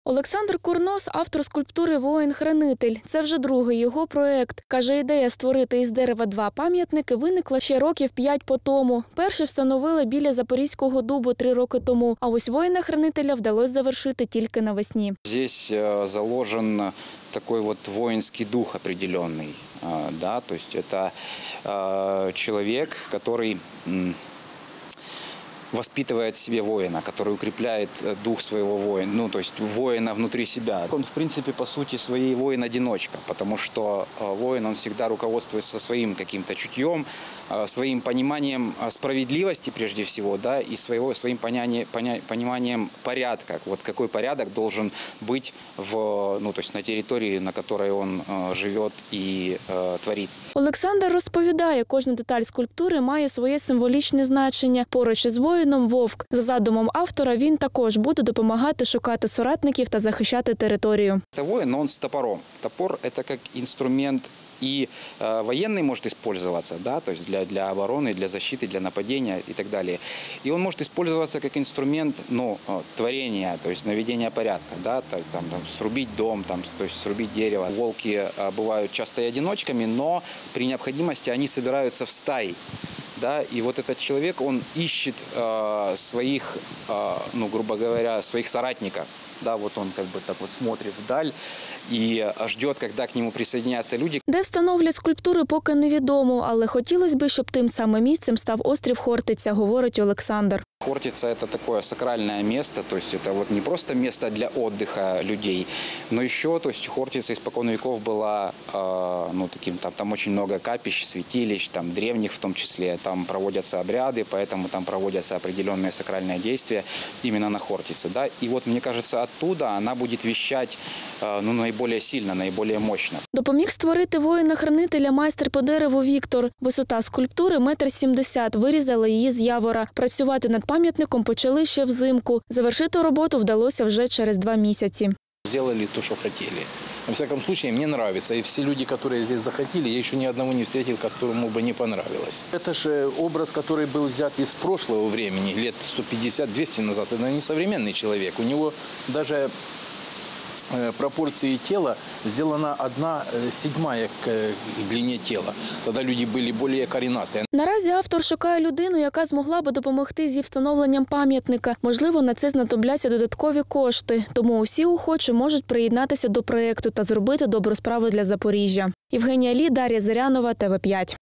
Олександр Курнос – автор скульптури «Воїн-хранитель». Це вже другий його проєкт. Каже, ідея створити із дерева два пам'ятники виникла ще років 5 по тому. Перший встановили біля Запорізького дубу 3 роки тому. А ось «Воїна-хранителя» вдалося завершити тільки навесні. Здесь заложен такой вот воинский дух определенный. Да? То есть это человек, который воспитывает в себе воина, который укрепляет дух своего воина, ну, то есть воина внутри себя. Он, в принципе, по сути своей воин-одиночка, потому что воин, он всегда руководствуется своим каким-то чутьем, своим пониманием справедливости прежде всего, да, и своим пониманием порядка. Вот какой порядок должен быть ну, то есть на территории, на которой он живет и творит. Олександр розповідає, кожна деталь скульптури має своє символічне значення. Поруч із воїном – вовк. За задумом автора, він також буде допомагати шукати соратників та захищати територію. Воин, но он с топором. Топор – это как инструмент и военный может использоваться, да, то есть для обороны, для защиты, для нападения и так далее. И он может использоваться как инструмент, ну, творения, то есть наведения порядка, да, там, срубить дом, то есть срубить дерево. Волки бывают часто и одиночками, но при необходимости они собираются в стаи. Да, и вот этот человек, он ищет своих, ну, грубо говоря, своих соратников. Да, вот он как бы так вот смотрит вдаль і ждет, когда к нему присоединятся люди. Де встановлять скульптури, поки невідомо, але хотілося б, щоб тим самим місцем став острів Хортиця, говорить Олександр. Хортица – это такое сакральное место, то есть это вот не просто место для отдыха людей, но еще, то есть Хортица испокон веков была, ну, таким, там очень много капищ, святилищ, там древних в том числе, там проводятся обряды, поэтому там проводятся определенные сакральные действия именно на Хортице, да, и вот мне кажется, оттуда она будет вещать, ну, наиболее сильно, наиболее мощно. Допоміг створити воїна-хранителя майстер по дереву Віктор. Висота скульптури – 1,70 м, вирізали її з явора. Працювати над пам'ятником почали ще взимку. Завершити роботу вдалося вже через 2 місяці. Сделали то, что хотели. Во всяком случае, мне нравится. И все люди, которые здесь захотели, я еще ни одного не встретил, которому бы не понравилось. Это же образ, который был взят из прошлого времени, лет 150-200 назад. Это не современный человек. У него даже пропорции тела сделана 1/7 к длине тела. Тогда люди были более коренастые. Наразі автор шукає людину, яка змогла би допомогти зі встановленням пам'ятника. Можливо, на це знадобляться додаткові кошти. Тому усі охочі можуть приєднатися до проєкту та зробити добру справу для Запоріжжя. Євгенія Лі, Дар'я Зирянова, ТВ5.